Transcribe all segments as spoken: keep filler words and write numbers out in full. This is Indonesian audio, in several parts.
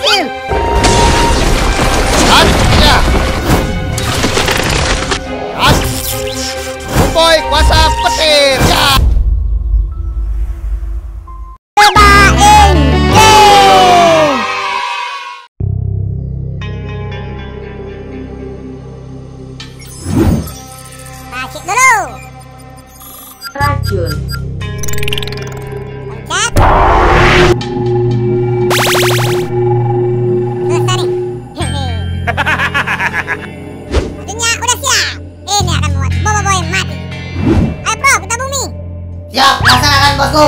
berhasil. As, ya. As. Boy, kuasa petir. Ya. Cobain game. Masuk dulu. Racun. Pencet. Selesai nih. Hehe. Mesinnya udah siap. Ini akan membuat Bobo Boy mati. Ayo bro, kita bumi. Siap, laksanakan bosku.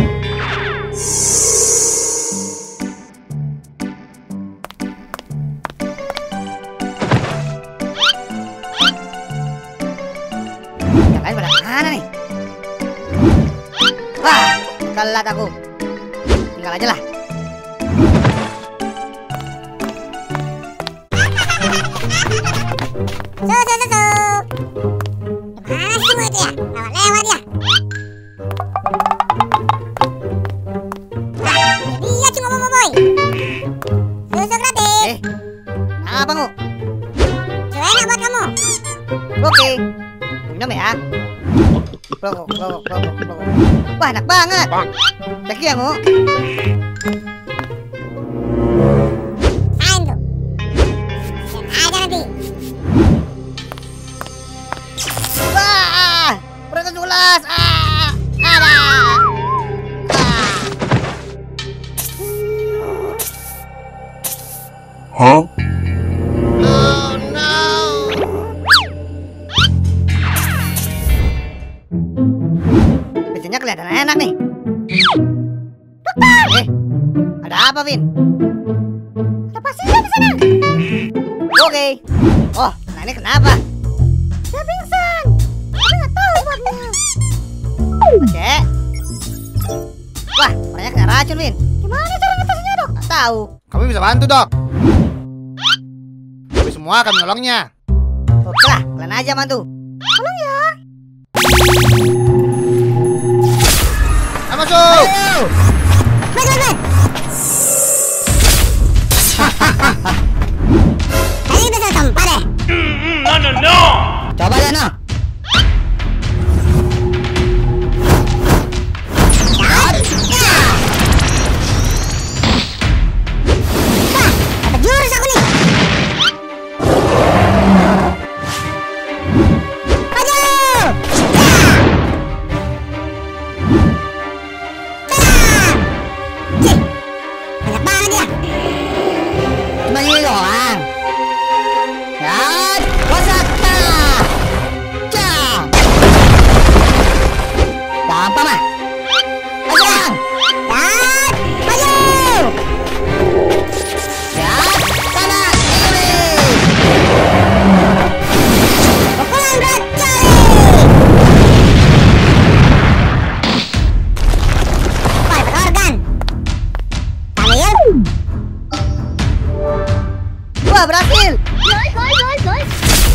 Yang lain pada mana nih? Wah, telat aku. Tinggal aja lah. Su, su, su, su. Gimana sih semua itu ya? Lewat-lewat ya. Nah, ini dia cuma Bobo Boy. Susu gratis. Eh, apa ngu? Susu enak buat kamu. Oke, minum ya. Klok, klok, klok, klok. Wah, enak banget. Thank you ya, Ngu. Sain tuh. Lihat aja nanti. Wah, perutku culas. Ah, ada. Ah. Huh? Oh no. Biasanya kelihatan enak nih. Eh, ada apa, Vin? Ada pasien di sana. Oke. Oh, nah ini kenapa? Dia pingsan. Tapi nggak tahu sebabnya. Oke. Wah, banyak kena racun, Vin. Gimana cara ngatasinnya dok? Nggak tahu. Kami bisa bantu, Dok. Kami semua akan menolongnya. Oke lah, kalian aja mantu. Tolong ya. Ayo masuk. Baik, baik, baik. Kayaknya udah saya tempat deh. Coba deh, no. Wah, dapat jurus aku nih. Maju. Cih, banyak banget ya. Cuma ini doang. Dan wasata. Cang. Gampang mah. Pasang. Dan maju. Ya, sana. Ini. Pukulan beracun. Wah, dapat organ. Sambil. Wah, berhasil. Guys, guys, guys, guys.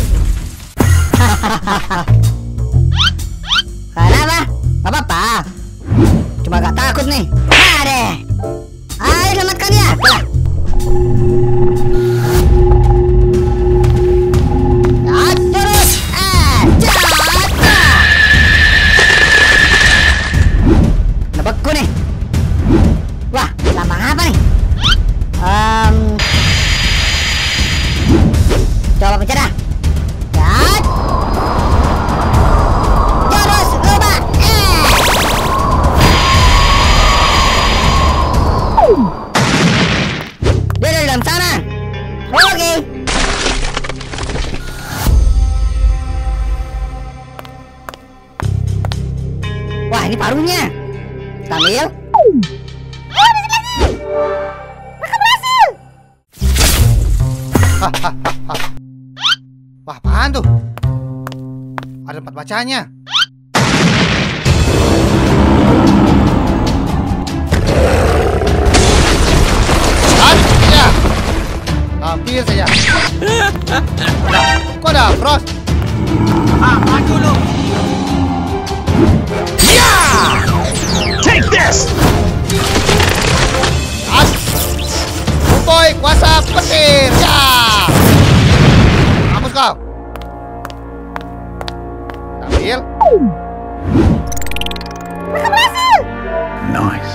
Kenapa? Gak apa-apa. Cuma gak takut nih. Ada. Ayo selamatkan dia. Lah. Ya, terus. Eh, jatuh. Nebakku nih. Wah, lama apa nih? Um, coba pencet dah. Jat. Terus lupa. Eh. Dia ada di dalam sana. Oke. Wah, ini paruhnya. Kita ambil. Oh, dikit lagi. Mereka berhasil. Wah, apaan tuh? Ada tempat bacanya. Dan, ya. Hampir saja. Nah, kok ada Frost? Ah, maju lu. Take this! As! Boboiboy kuasa petir. Ya. Mampus kau. Ambil. Aku berhasil. Nice.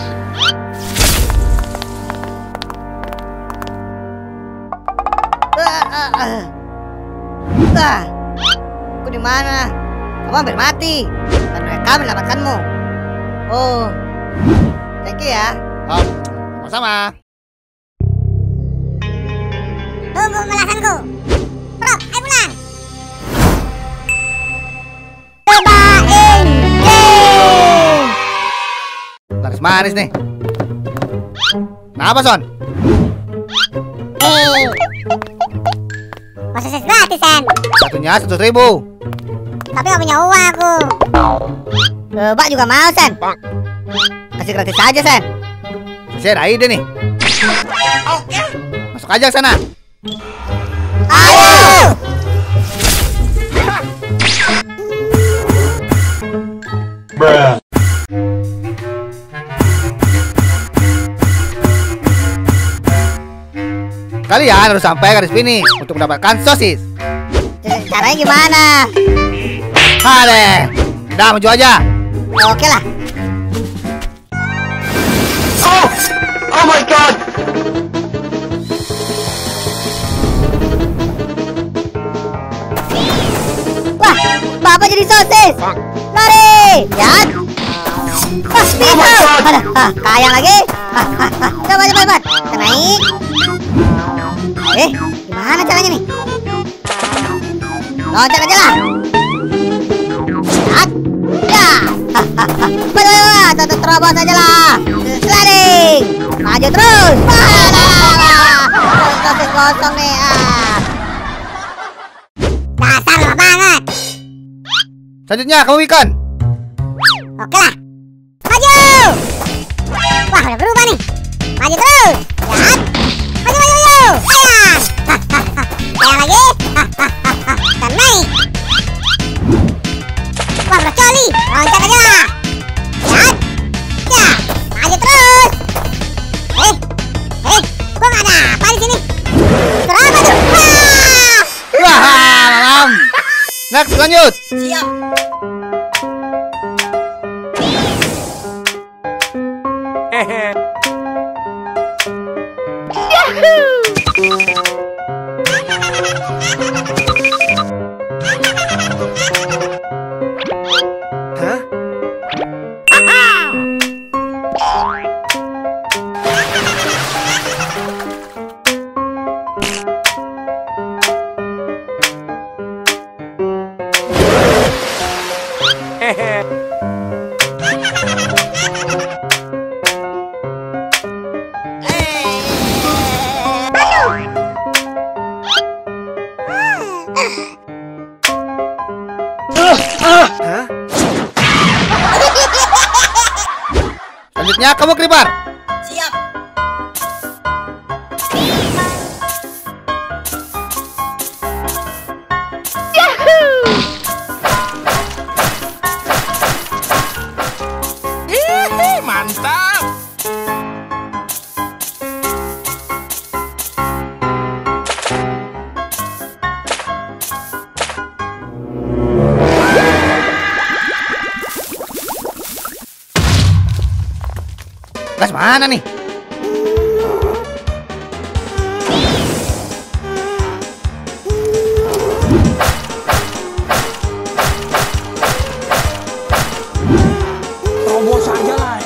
Ah, ah, ah. Ah, aku di mana? Kamu hampir mati dan mereka menyelamatkanmu. Oh, thank you ya. Oh, sama-sama. Tunggu balasanku. Prop, ayo pulang. Cobain game. Laris manis nih. Nah, apa Son? Eh. Proses gratis, Sen. Satunya seratus ribu. Tapi gak punya uang aku. Coba juga mau, Sen. Kasih gratis saja, Sen. Saya ada ide nih. Masuk aja ke sana. Ayo. Kalian harus sampai garis finish untuk mendapatkan sosis. Caranya gimana? Hade, udah maju aja. Oke lah. Oh! Oh my god! Wah, Bapak jadi sosis. Lari. Ya. Wah, bisa. Ada, ah, kayang lagi. Ah, ah, ah. Coba, coba, coba. Kita naik. Eh, gimana caranya nih? Loncat aja lah. Cat. Ya. Hahaha. Betul, tetap terobos aja lah. Sliding. Maju terus. Wah, sosis kosong nih. Ah. Dasar lemah banget. Selanjutnya kamu ikan. Oke lah. Maju. Wah, udah berubah nih. Maju terus. Lihat. Maju, maju, maju. Ayah. Ayah lagi. Dan naik. Wah, udah coli. Loncat aja lah. Lihat. Ya. Maju terus. Eh. Eh. Kok nggak ada apa di sini? Terus maju. Wah. Wah, malam. Next, lanjut. Siap. Hehe. Hah? Hehe. Hah? Selanjutnya kamu Creeper. Siap. Hihi, mantap. Gas mana nih? Terobos aja lah.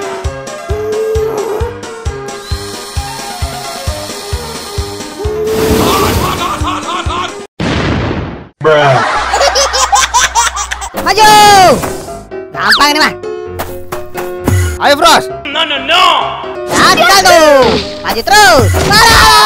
Maju. Gampang ini mah. Ayo Frost. No, no, no. Jadi satu. Maju terus. Marah.